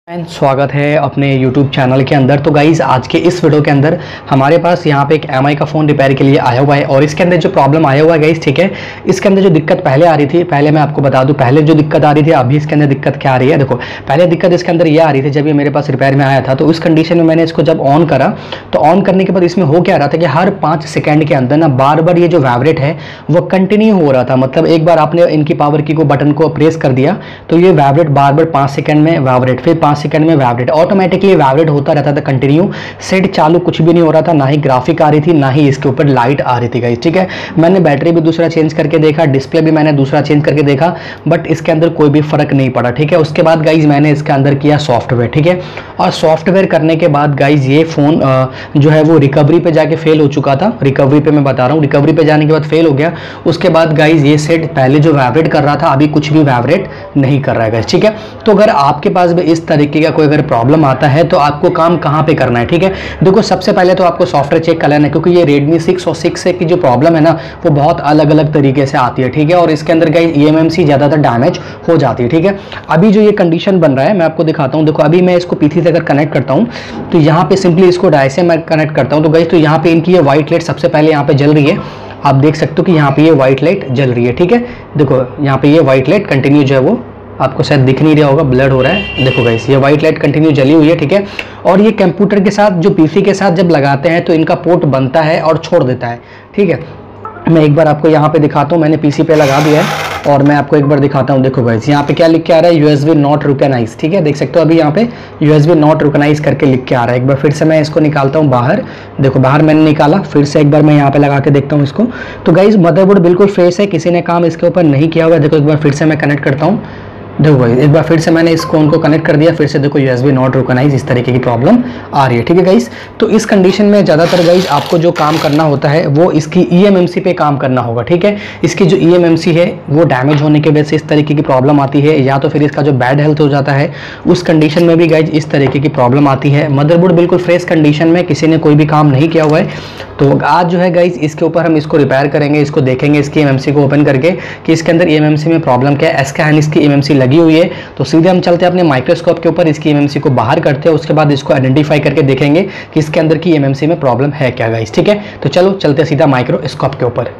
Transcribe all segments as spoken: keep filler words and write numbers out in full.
Friends, स्वागत है अपने यूट्यूब चैनल के अंदर। तो गाइज़ आज के इस वीडियो के अंदर हमारे पास यहाँ पे एक एम आई का फ़ोन रिपेयर के लिए आया हुआ है और इसके अंदर जो प्रॉब्लम आया हुआ है गाइज़, ठीक है, इसके अंदर जो दिक्कत पहले आ रही थी, पहले मैं आपको बता दूं पहले जो दिक्कत आ रही थी, अभी इसके अंदर दिक्कत क्या आ रही है। देखो, पहले दिक्कत इसके अंदर ये आ रही थी जब ये मेरे पास रिपेयर में आया था, तो उस कंडीशन में मैंने इसको जब ऑन करा तो ऑन करने के बाद इसमें हो क्या रहा था कि हर पाँच सेकेंड के अंदर ना बार बार ये जो वाइब्रेट है वो कंटिन्यू हो रहा था। मतलब एक बार आपने इनकी पावर की को बटन को प्रेस कर दिया तो ये वाइब्रेट बार बार पाँच सेकंड में वाइब्रेट, फिर पाँच सेकंड में वाइब्रेट, ऑटोमेटिकली वाइब्रेट होता रहता था कंटिन्यू। सेट चालू कुछ भी नहीं हो रहा था, ना ही ग्राफिक आ रही थी, ना ही इसके ऊपर लाइट आ रही थी गाइस, ठीक है। मैंने बैटरी भी दूसरा चेंज करके देखा, डिस्प्ले भी मैंने दूसरा चेंज करके देखा, बट इसके अंदर कोई भी फर्क नहीं पड़ा, ठीक है। उसके बाद गाइज मैंने इसके अंदर किया सॉफ्टवेयर, ठीक है, और सॉफ्टवेयर करने के बाद गाइज ये फोन जो है वो रिकवरी पे जाके फेल हो चुका था। रिकवरी पे मैं बता रहा हूँ, रिकवरी पे जाने के बाद फेल हो गया। उसके बाद गाइज ये सेट पहले जो वाइब्रेट कर रहा था अभी कुछ भी वाइब्रेट नहीं कर रहा है गाइज, ठीक है। तो अगर आपके पास भी इस तरीके का कोई अगर प्रॉब्लम आता है तो आपको काम कहाँ पे करना है, ठीक है। देखो, सबसे पहले तो आपको सॉफ्टवेयर चेक कर लेना है, क्योंकि ये Redmi सिक्स और सिक्स की जो प्रॉब्लम है ना वो बहुत अलग अलग तरीके से आती है, ठीक है। और इसके अंदर guys E M M C ज़्यादातर डैमेज हो जाती है, ठीक है। अभी जो ये कंडीशन बन रहा है मैं आपको दिखाता हूँ। देखो, अभी मैं इसको पीसी से अगर कनेक्ट करता हूँ तो यहाँ पे सिंपली इसको डाई से मैं कनेक्ट करता हूँ तो गाइस तो यहाँ पे इनकी ये व्हाइट लाइट सबसे पहले यहाँ पे जल रही है। आप देख सकते हो कि यहाँ पे ये व्हाइट लाइट जल रही है, ठीक है। देखो, यहाँ पे ये व्हाइट लाइट कंटिन्यू जो है वो आपको शायद दिख नहीं रहा होगा, ब्लड हो रहा है। देखो गाइस, ये व्हाइट लाइट कंटिन्यू जली हुई है, ठीक है। और ये कंप्यूटर के साथ जो पीसी के साथ जब लगाते हैं तो इनका पोर्ट बनता है और छोड़ देता है, ठीक है। मैं एक बार आपको यहाँ पे दिखाता हूँ, मैंने पीसी पे लगा दिया है और मैं आपको एक बार दिखाता हूँ। देखो गाइस, यहाँ पे क्या लिख के आ रहा है, यूएसबी नॉट रिकॉग्नाइज, ठीक है। देख सकते हो अभी यहाँ पे यूएसबी नॉट रिकॉग्नाइज करके लिख के आ रहा है। एक बार फिर से मैं इसको निकालता हूँ बाहर। देखो, बाहर मैंने निकाला, फिर से एक बार मैं यहाँ पे लगा के देखता हूँ इसको। तो गाइस मदरबोर्ड बिल्कुल फ्रेश है, किसी ने काम इसके ऊपर नहीं किया हुआ है। देखो, एक बार फिर से मैं कनेक्ट करता हूँ। देखो गाइस, एक बार फिर से मैंने इसको उनको कनेक्ट कर दिया, फिर से देखो यूएसबी नॉट रिकॉग्नाइज इस तरीके की प्रॉब्लम आ रही है, ठीक है गाइस। तो इस कंडीशन में ज़्यादातर गाइस आपको जो काम करना होता है वो इसकी ई एम एम सी पे काम करना होगा, ठीक है। इसकी जो ई एम एम सी है वो डैमेज होने की वजह से इस तरीके की प्रॉब्लम आती है, या तो फिर इसका जो बैड हेल्थ हो जाता है उस कंडीशन में भी गाइस इस तरीके की प्रॉब्लम आती है। मदरबोर्ड बिल्कुल फ्रेश कंडीशन में, किसी ने कोई भी काम नहीं किया हुआ है। तो आज जो है गाइस इसके ऊपर हम इसको रिपेयर करेंगे, इसको देखेंगे इसकी ई एम एम सी को ओपन करके कि इसके अंदर ई एम एम सी में प्रॉब्लम क्या है। एसके इसकी ई एम एम सी लगी हुई है, तो सीधे हम चलते हैं अपने माइक्रोस्कोप के ऊपर, इसकी ई एम एम सी को बाहर करते हैं, उसके बाद इसको आइडेंटिफाई करके देखेंगे कि इसके अंदर की ई एम एम सी में प्रॉब्लम है क्या गाइस, ठीक है। तो चलो चलते हैं सीधा माइक्रोस्कोप के ऊपर।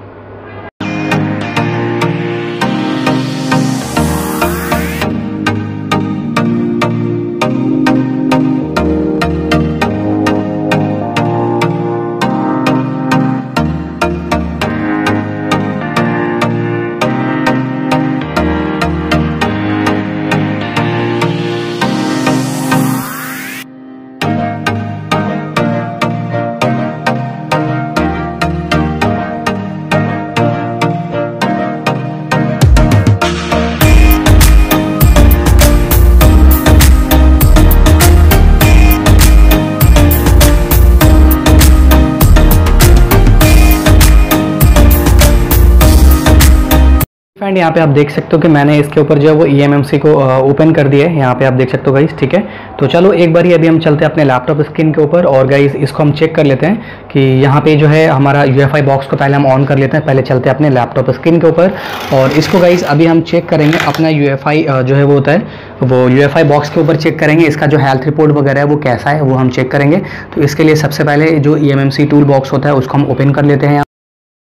फ्रेंड, यहाँ पे आप देख सकते हो कि मैंने इसके ऊपर जो है वो ई एम एम सी को ओपन कर दिया है, यहाँ पे आप देख सकते हो गाइस, ठीक है। तो चलो एक बार ही अभी हम चलते हैं अपने लैपटॉप स्क्रीन के ऊपर और गाइस इसको हम चेक कर लेते हैं कि यहाँ पे जो है हमारा यू एफ आई बॉक्स को पहले हम ऑन कर लेते हैं। पहले चलते हैं अपने लैपटॉप स्क्रीन के ऊपर और इसको गाइस अभी हम चेक करेंगे अपना यू एफ आई जो है वो होता है वो यू एफ आई बॉक्स के ऊपर चेक करेंगे, इसका जो हेल्थ रिपोर्ट वगैरह है वो कैसा है वो हम चेक करेंगे। तो इसके लिए सबसे पहले जो E M M C tool box होता है उसको हम ओपन कर लेते हैं।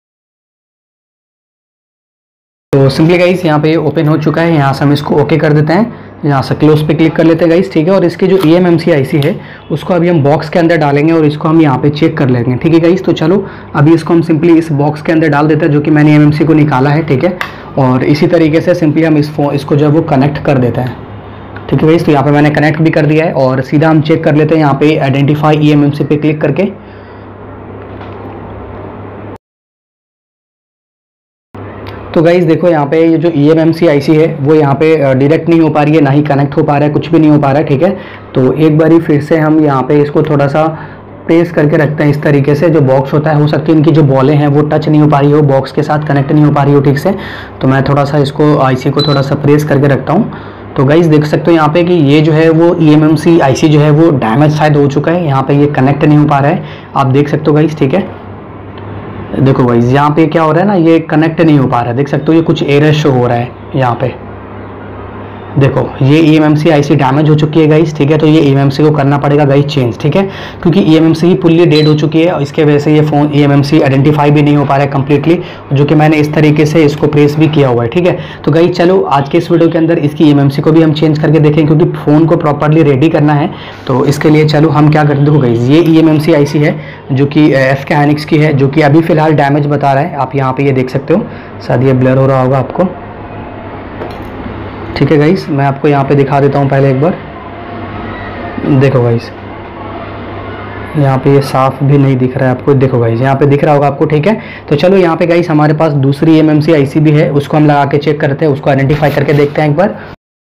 तो सिंपली गाइस यहाँ पे ओपन हो चुका है, यहाँ से हम इसको ओके कर देते हैं, यहाँ से क्लोज पे क्लिक कर लेते हैं गाइस, ठीक है। और इसकी जो E M M C IC है उसको अभी हम बॉक्स के अंदर डालेंगे और इसको हम यहाँ पे चेक कर लेंगे, ठीक है गाइस। तो चलो अभी इसको हम सिंपली इस बॉक्स के अंदर डाल देते हैं जो कि मैंने ई एम एम सी को निकाला है, ठीक है। और इसी तरीके से सिंपली हम इस इसको जो है वो कनेक्ट कर देते हैं, ठीक है गाइस। तो यहाँ पे मैंने कनेक्ट भी कर दिया है और सीधा हम चेक कर लेते हैं यहाँ पे identify E M M C पे क्लिक करके। तो गाइज देखो, यहाँ पे ये जो E M M C IC है वो यहाँ पे डायरेक्ट नहीं हो पा रही है, ना ही कनेक्ट हो पा रहा है, कुछ भी नहीं हो पा रहा है, ठीक है। तो एक बारी फिर से हम यहाँ पे इसको थोड़ा सा प्रेस करके रखते हैं इस तरीके से। जो बॉक्स होता है, हो सकती है इनकी जो बॉलें हैं वो टच नहीं हो पा रही हो, बॉक्स के साथ कनेक्ट नहीं हो पा रही हो ठीक से। तो मैं थोड़ा सा इसको आईसी को थोड़ा सा प्रेस करके रखता हूँ। तो गाइज देख सकते हो यहाँ पे कि ये जो है वो E M M C IC जो है वो डैमेज शायद हो चुका है, यहाँ पे ये कनेक्ट नहीं हो पा रहा है, आप देख सकते हो गाइज, ठीक है। देखो गाइस, यहाँ पे क्या हो रहा है ना, ये कनेक्ट नहीं हो पा रहा है, देख सकते हो ये कुछ एरर शो हो रहा है यहाँ पे। देखो ये E M M C IC damage हो चुकी है गाइस, ठीक है। तो ये ई एम एम सी को करना पड़ेगा गाइस चेंज, ठीक है, क्योंकि ई एम एम सी ही फुल्ली डेड हो चुकी है और इसके वजह से ये phone E M M C identify भी नहीं हो पा रहा है कम्प्लीटली, जो कि मैंने इस तरीके से इसको प्रेस भी किया हुआ है, ठीक है। तो गाइस चलो आज के इस वीडियो के अंदर इसकी ई एम एम सी को भी हम चेंज करके देखें, क्योंकि फ़ोन को प्रॉपरली रेडी करना है। तो इसके लिए चलो हम क्या करते हो गाइस, ये E M M C IC है जो कि एफ के हाइनिक्स की है, जो कि अभी फिलहाल डैमेज बता रहा है। आप यहाँ पे ये देख सकते हो, शायद ये ब्लर हो रहा होगा आपको, ठीक है गाइस। मैं आपको यहाँ पे दिखा देता हूँ पहले एक बार, देखो गाइस यहाँ पे ये साफ भी नहीं दिख रहा है आपको, देखो गाइस यहाँ पे दिख रहा होगा आपको, ठीक है। तो चलो यहाँ पे गाइस हमारे पास दूसरी E M M C IC भी है, उसको हम लगा के चेक करते हैं, उसको आइडेंटिफाई करके देखते हैं एक बार।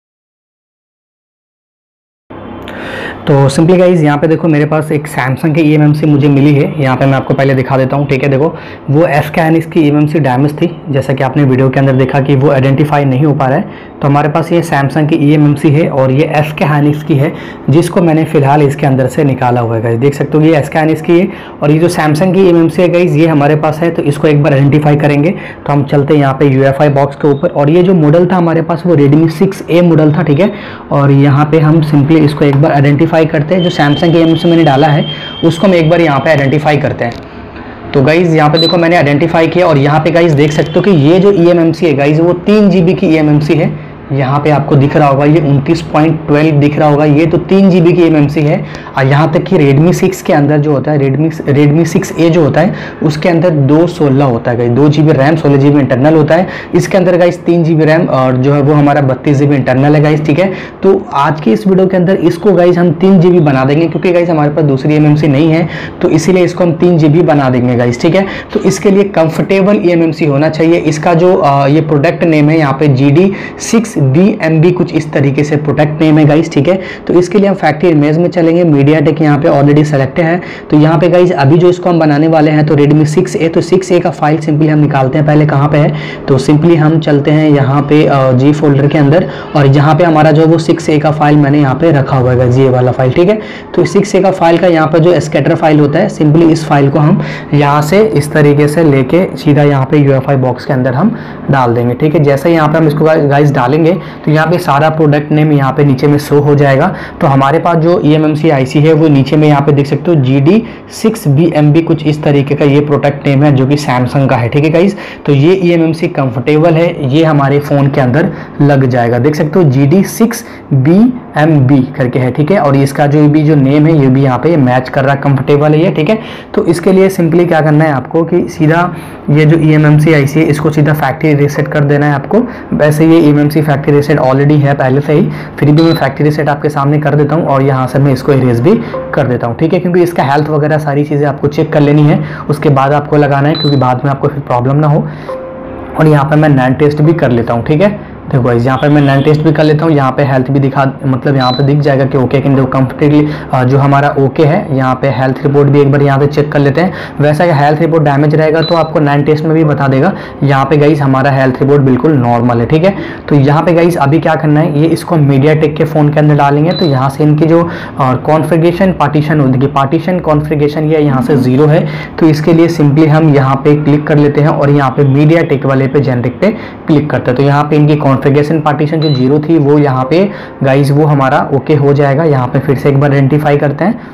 तो सिंपली गाइज यहाँ पे देखो मेरे पास एक सैमसंग की ई एम एम सी मुझे मिली है, यहाँ पे मैं आपको पहले दिखा देता हूँ, ठीक है। देखो वो एफ के हाइनिक्स की E M M C damage थी, जैसा कि आपने वीडियो के अंदर देखा कि वो आइडेंटिफाई नहीं हो पा रहा है। तो हमारे पास ये सैमसंग की ई एम एम सी है और ये एफ के हाइनिक्स की है, जिसको मैंने फिलहाल इसके अंदर से निकाला हुआ है गाइज, देख सकते हो ये एफ के हाइनिक्स की है। और ये जो सैमसंग की ई एम एम सी है गाइज ये हमारे पास है, तो इसको एक बार आइडेंटिफाई करेंगे। तो हम चलते हैं यहाँ पे यू एफ आई बॉक्स के ऊपर, और ये जो मॉडल था हमारे पास वो रेडमी सिक्स ए मॉडल था, ठीक है। और यहाँ पे हम सिंपली इसको एक बार आइडेंटिफाई करते हैं, जो सैमसंग की ई एम एम सी मैंने डाला है उसको हम एक बार यहाँ पे आइडेंटिफाई करते हैं। तो गाइज यहाँ पे देखो मैंने आइडेंटिफाई किया, और यहाँ पे गाइज देख सकते हो कि ये जो ई एम एम सी है गाइज वो तीन जी बी की ई एम एम सी है। यहाँ पे आपको दिख रहा होगा ये उनतीस पॉइंट बारह दिख रहा होगा, ये तो तीन जी बी की ई एम एम सी है। और यहाँ तक कि रेडमी सिक्स के अंदर जो होता है, रेडमी रेडमी सिक्स ए जो होता है उसके अंदर दो सोलह होता है गाइज, दो जी बी रैम सोलह जी बी इंटरनल होता है। इसके अंदर गाइज तीन जी बी रैम और जो है वो हमारा बत्तीस जी बी इंटरनल है गाइज, ठीक है। तो आज की इस वीडियो के अंदर इसको गाइज हम तीन जी बी बना देंगे, क्योंकि गाइज हमारे पास दूसरी ई एम एम सी नहीं है, तो इसीलिए इसको हम तीन जी बी बना देंगे गाइज, ठीक है। तो इसके लिए comfortable E M M C होना चाहिए। इसका जो आ, ये प्रोडक्ट नेम है यहाँ पे G D six B M B कुछ इस तरीके से प्रोडक्ट नेम है गाइस, ठीक है। तो इसके लिए हम फैक्ट्री इमेज में चलेंगे, मीडियाटेक यहाँ पे ऑलरेडी सेलेक्ट है। तो यहाँ पे गाइस अभी जो इसको हम बनाने वाले हैं तो रेडमी सिक्स ए, तो सिक्स ए का फाइल सिंपली हम निकालते हैं, पहले कहाँ पे है, तो सिंपली हम चलते हैं यहाँ पे जी फोल्डर के अंदर, और यहाँ पे हमारा जो वो सिक्स ए का फाइल मैंने यहाँ पे रखा हुआ है ये वाला फाइल, ठीक है। तो सिक्स ए का फाइल का यहाँ पे जो स्कैटर फाइल होता है, सिंपली इस फाइल को हम यहाँ से इस तरीके से लेके सीधा यहाँ पे यू एफ आई बॉक्स के अंदर हम डाल देंगे, ठीक है। जैसे यहाँ पे हम इसको गाइस डालेंगे तो यहाँ पे सारा प्रोडक्ट नेम यहाँ पे नीचे में शो हो जाएगा। तो हमारे पास जो E M M C IC है वो नीचे में यहाँ पे देख सकते हो G D six B M B कुछ इस तरीके का ये प्रोडक्ट नेम है, जो कि सैमसंग का है, ठीक है गाइस। तो ये E M M C comfortable है, ये हमारे फ़ोन के अंदर लग जाएगा, देख सकते हो G D six B M B करके है, ठीक है। और इसका जो भी जो नेम है ये भी यहाँ पे मैच कर रहा है, कंफर्टेबल है ये, ठीक है। तो इसके लिए सिंपली क्या करना है आपको कि सीधा ये जो E M M C IC है इसको सीधा फैक्ट्री रीसेट कर देना है आपको। वैसे ये E M M C factory reset already है पहले से ही, फिर भी मैं फैक्ट्री रीसेट आपके सामने कर देता हूँ और यहाँ से मैं इसको इरेज भी कर देता हूँ, ठीक है। क्योंकि इसका हेल्थ वगैरह सारी चीज़ें आपको चेक कर लेनी है, उसके बाद आपको लगाना है, क्योंकि बाद में आपको फिर प्रॉब्लम ना हो। और यहाँ पर मैं नैन टेस्ट भी कर लेता हूँ, ठीक है। देखो गाइस यहाँ पर मैं नैन टेस्ट भी कर लेता हूँ, यहाँ पे हेल्थ भी दिखा, मतलब यहाँ पे दिख जाएगा कि ओके कि देखो कंफर्टेबली जो हमारा ओके है। यहाँ पे हेल्थ रिपोर्ट भी एक बार यहाँ पे चेक कर लेते हैं। वैसा कि हेल्थ रिपोर्ट डैमेज रहेगा तो आपको नैन टेस्ट में भी बता देगा। यहाँ पे गाइस हमारा हेल्थ रिपोर्ट बिल्कुल नॉर्मल है, ठीक है। तो यहाँ पे गाइस अभी क्या करना है, ये इसको मीडियाटेक के फ़ोन के अंदर डालेंगे। तो यहाँ से इनकी जो कॉन्फ़िगरेशन पार्टीशन होती है, पार्टीशन कॉन्फ़िगरेशन ये यहाँ से जीरो है, तो इसके लिए सिंपली हम यहाँ पे क्लिक कर लेते हैं और यहाँ पे मीडियाटेक वाले पे जेनरिक पे क्लिक करते हैं। तो यहाँ पे इनकी कॉन्फ़िगरेशन पार्टीशन जो जीरो थी वो यहाँ पे गाइस वो हमारा ओके हो जाएगा। यहाँ पे फिर से एक बार आइडेंटिफाई करते हैं,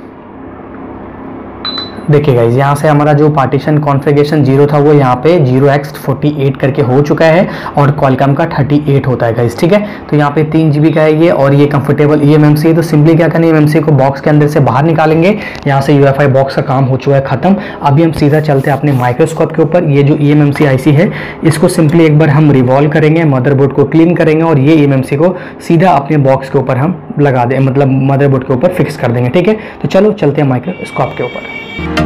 देखिए गाइस यहाँ से हमारा जो पार्टीशन कॉन्फ़िगरेशन जीरो था वो यहाँ पे जीरो एक्स फोर्टी एट करके हो चुका है, और क्वालकॉम का थर्टी एट होता है गाइस, ठीक है। तो यहाँ पे तीन जीबी का है ये, और ये comfortable E M M C है। तो सिंपली क्या करना है, ई एम एम सी को बॉक्स के अंदर से बाहर निकालेंगे। यहाँ से यू एफ आई बॉक्स का काम हो चुका है खत्म। अभी हम सीधा चलते हैं अपने माइक्रोस्कोप के ऊपर। ये जो E M M C IC है इसको सिंपली एक बार हम रिवॉल्व करेंगे, मदरबोर्ड को क्लीन करेंगे, और ये ई एम एम सी को सीधा अपने बॉक्स के ऊपर हम लगा दें, मतलब मदरबोर्ड के ऊपर फिक्स कर देंगे, ठीक है। तो चलो चलते हैं माइक्रोस्कोप के ऊपर।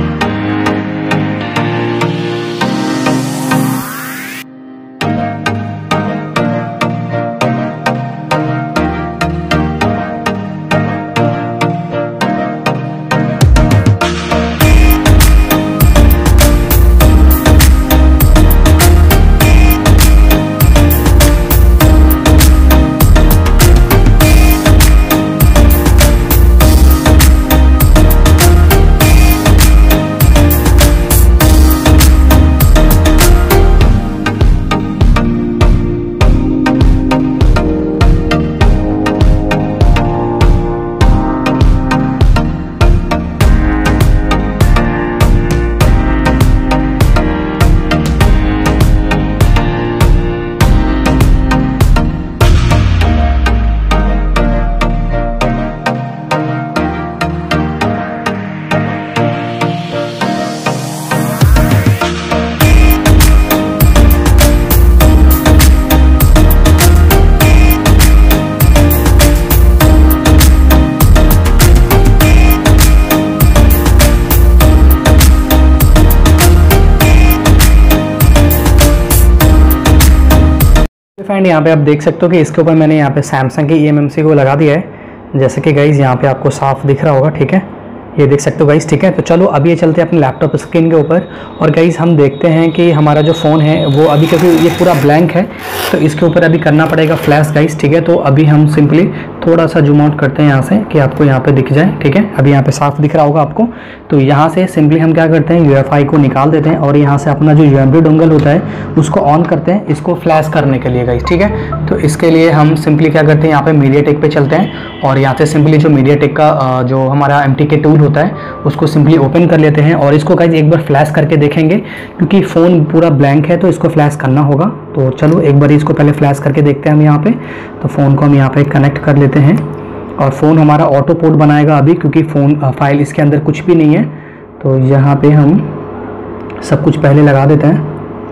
फ्रेंड यहाँ पे आप देख सकते हो कि इसके ऊपर मैंने यहाँ पे सैमसंग की ई एम एम सी को लगा दिया है, जैसे कि गाइज़ यहाँ पे आपको साफ दिख रहा होगा। ठीक है, ये देख सकते हो गाइज़। ठीक है, तो चलो अभी ये चलते हैं अपने लैपटॉप स्क्रीन के ऊपर और गाइज़ हम देखते हैं कि हमारा जो फ़ोन है वो अभी, क्योंकि ये पूरा ब्लैंक है तो इसके ऊपर अभी करना पड़ेगा फ्लैश गाइज़। ठीक है, तो अभी हम सिंपली थोड़ा सा जूम आउट करते हैं यहाँ से कि आपको यहाँ पे दिख जाए। ठीक है, अभी यहाँ पे साफ दिख रहा होगा आपको। तो यहाँ से सिंपली हम क्या करते हैं, यू एफ आई को निकाल देते हैं और यहाँ से अपना जो यू एम बी डोंगल होता है उसको ऑन करते हैं इसको फ्लैश करने के लिए गाइज़। ठीक है, तो इसके लिए हम सिंपली क्या करते हैं, यहाँ पे मीडियाटेक पे चलते हैं और यहाँ से सिंपली जो मीडियाटेक का जो हमारा एम टी के टूल होता है उसको सिंपली ओपन कर लेते हैं और इसको गाइज एक बार फ्लैश करके देखेंगे, क्योंकि फ़ोन पूरा ब्लैंक है तो इसको फ्लैश करना होगा। तो चलो एक बार इसको पहले फ्लैश करके देखते हैं हम यहाँ पे। तो फ़ोन को हम यहाँ पे कनेक्ट कर लेते हैं और फ़ोन हमारा ऑटो पोर्ट बनाएगा अभी, क्योंकि फ़ोन फाइल इसके अंदर कुछ भी नहीं है। तो यहाँ पे हम सब कुछ पहले लगा देते हैं।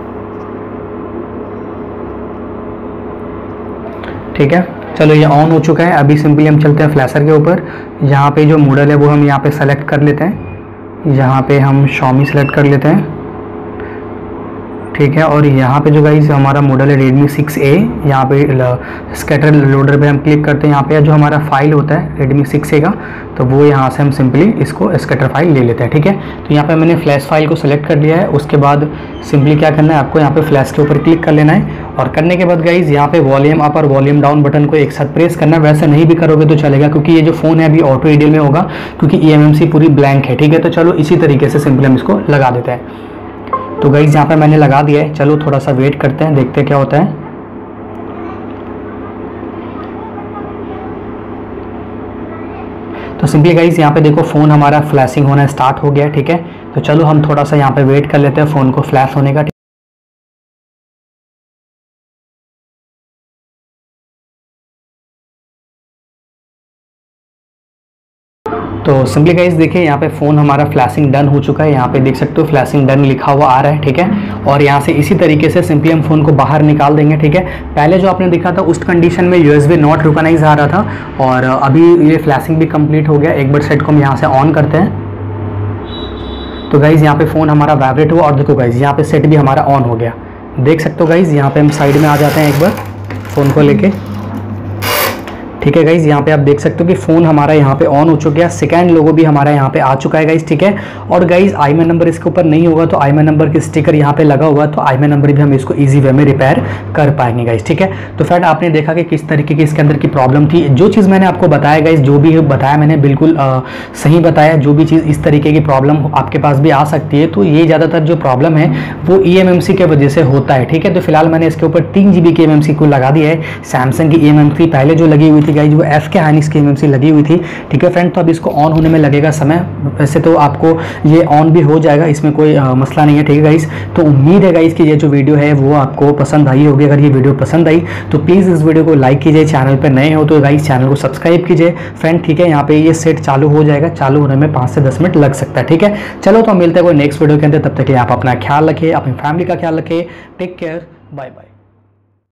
ठीक है, चलो ये ऑन हो चुका है। अभी सिंपली हम चलते हैं फ्लैशर के ऊपर। यहाँ पे जो मॉडल है वो हम यहाँ पे सेलेक्ट कर लेते हैं। यहाँ पे हम Xiaomi सेलेक्ट कर लेते हैं। ठीक है, और यहाँ पे जो गाइस हमारा मॉडल है Redmi सिक्स ए, यहाँ पे स्कैटर लोडर पे हम क्लिक करते हैं। यहाँ पे जो हमारा फाइल होता है Redmi सिक्स ए का, तो वो यहाँ से हम सिंपली इसको स्कैटर फाइल ले लेते हैं। ठीक है, तो यहाँ पे मैंने फ्लैश फाइल को सिलेक्ट कर लिया है। उसके बाद सिंपली क्या करना है, आपको यहाँ पे फ्लैश के ऊपर क्लिक कर लेना है और करने के बाद गाइज यहाँ पे वॉल्यूम अप और वॉल्यूम डाउन बटन को एक साथ प्रेस करना है। वैसे नहीं भी करोगे तो चलेगा, क्योंकि ये जो फ़ोन है अभी ऑटो ईडीएल में होगा, क्योंकि ई एम एम सी पूरी ब्लैंक है। ठीक है, तो चलो इसी तरीके से सिंपली हम इसको लगा देते हैं। तो गाइज यहाँ पे मैंने लगा दिया है, चलो थोड़ा सा वेट करते हैं, देखते हैं क्या होता है। तो सिंपली गाइज यहाँ पे देखो फ़ोन हमारा फ्लैशिंग होना स्टार्ट हो गया है। ठीक है, तो चलो हम थोड़ा सा यहाँ पे वेट कर लेते हैं फ़ोन को फ्लैश होने का। तो सिंपली गाइज देखिए यहाँ पे फ़ोन हमारा फ्लैशिंग डन हो चुका है। यहाँ पे देख सकते हो फ्लैशिंग डन लिखा हुआ आ रहा है। ठीक है, और यहाँ से इसी तरीके से सिंपली हम फ़ोन को बाहर निकाल देंगे। ठीक है, पहले जो आपने देखा था उस कंडीशन में यूएसबी नॉट रिकॉग्नाइज आ रहा था और अभी ये फ्लैशिंग भी कंप्लीट हो गया। एक बार सेट को हम यहाँ से ऑन करते हैं। तो गाइज यहाँ पे फ़ोन हमारा वाइब्रेट हुआ और देखो गाइज यहाँ पे सेट भी हमारा ऑन हो गया। देख सकते हो गाइज, यहाँ पे हम साइड में आ जाते हैं एक बार फ़ोन को लेके। ठीक है गाइज, यहाँ पे आप देख सकते हो कि फ़ोन हमारा यहाँ पे ऑन हो चुका है। सेकंड लोगो भी हमारा यहाँ पे आ चुका है गाइज। ठीक है, और guys I M I number इसके ऊपर नहीं होगा, तो आई एम आई नंबर की स्टिकर यहाँ पे लगा हुआ है, तो आई एम आई नंबर भी हम इसको इजी वे में रिपेयर कर पाएंगे गाइज। ठीक है, तो फ्रेंड आपने देखा कि किस तरीके की इसके अंदर की प्रॉब्लम थी। जो चीज़ मैंने आपको बताया गाइज, जो भी बताया मैंने बिल्कुल आ, सही बताया। जो भी चीज़ इस तरीके की प्रॉब्लम आपके पास भी आ सकती है, तो ये ज़्यादातर जो प्रॉब्लम है वो ई एम एम सी के वजह से होता है। ठीक है, तो फिलहाल मैंने इसके ऊपर तीन जी बी की ई एम एम सी को लगा दिया है। सैमसंग की ई एम एम सी पहले जो लगी हुई थी गाइज वो एफ के की ई एम एम सी लगी हुई थी। ठीक है फ्रेंड, तो अब इसको ऑन होने में लगेगा समय। वैसे तो आपको ये ऑन भी हो जाएगा, इसमें कोई आ, मसला नहीं है। ठीक है गाइस, तो उम्मीद है गाइस कि ये जो वीडियो है वो आपको पसंद आई होगी। अगर ये वीडियो पसंद आई तो प्लीज़ इस वीडियो को लाइक कीजिए। चैनल पर नए हो तो गाइस चैनल को सब्सक्राइब कीजिए फ्रेंड। ठीक है, यहाँ पे ये सेट चालू हो जाएगा, चालू होने में पाँच से दस मिनट लग सकता है। ठीक है, चलो तो मिलते हैं कोई नेक्स्ट वीडियो के अंदर। तब तक आप अपना ख्याल रखिए, अपनी फैमिली का ख्याल रखिए। Take care, bye bye.